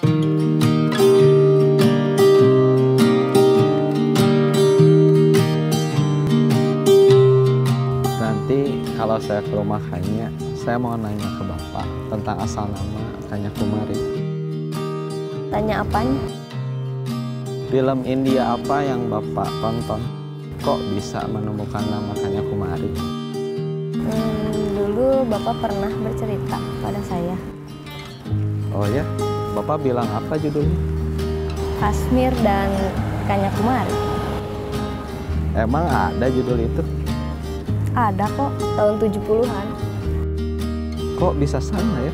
Nanti kalau saya ke rumah Kanya, saya mau nanya ke Bapak tentang asal nama Kanya Kumari. Tanya apanya? Film India apa yang Bapak tonton? Kok bisa menemukan nama Kanya Kumari? Dulu Bapak pernah bercerita pada saya. Oh ya? Bapak bilang apa judulnya? Kashmir dan Kanya Kumari. Emang ada judul itu? Ada kok, tahun 70-an. Kok bisa sama ya?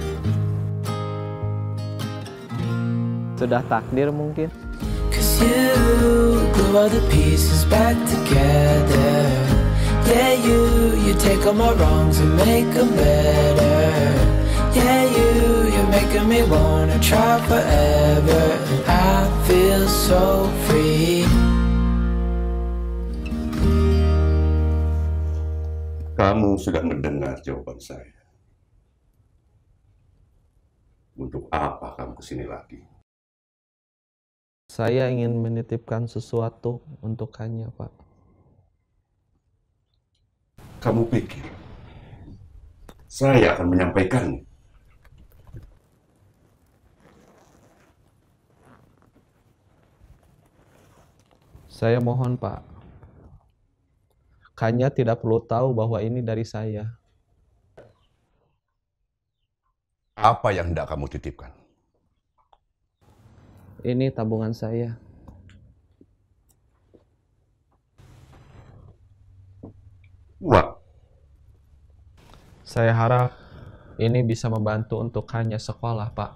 Sudah takdir mungkin? Cause you glue all the pieces back together. Yeah, you take all my wrongs and make them better. Yeah, you're making me wanna try forever. I feel so free. Kamu sudah mendengar jawaban saya. Untuk apa kamu kesini lagi? Saya ingin menitipkan sesuatu untuk Kanya, Pak. Kamu pikir saya akan menyampaikannya? Saya mohon, Pak. Kanya tidak perlu tahu bahwa ini dari saya. Apa yang hendak kamu titipkan? Ini tabungan saya. Wah, Saya harap ini bisa membantu untuk Kanya sekolah, Pak.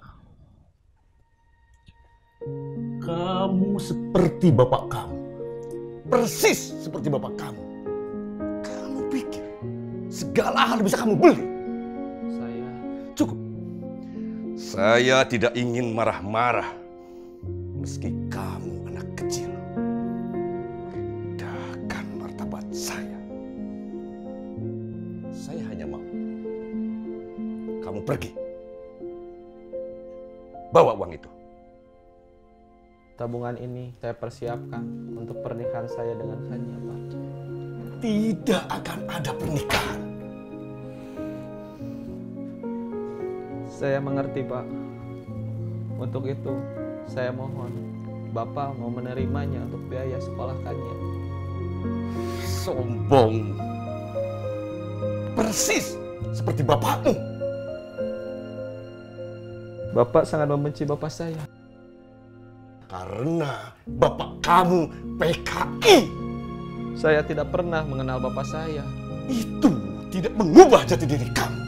Kamu seperti bapak kamu. Persis seperti bapak kamu. Kamu pikir segala hal bisa kamu beli? Cukup. Saya tidak ingin marah-marah. Meski kamu anak kecil. Rendahkan martabat saya. Saya hanya mau kamu pergi. Bawa uang itu. Tabungan ini saya persiapkan untuk pernikahan saya dengan Kanya, Pak. Tidak akan ada pernikahan. Saya mengerti, Pak. Untuk itu, saya mohon Bapak mau menerimanya untuk biaya sekolah Kanya. Sombong. Persis seperti bapakmu. Bapak sangat membenci bapak saya. Karena bapak kamu PKI. Saya tidak pernah mengenal bapak saya. Itu tidak mengubah jati diri kamu.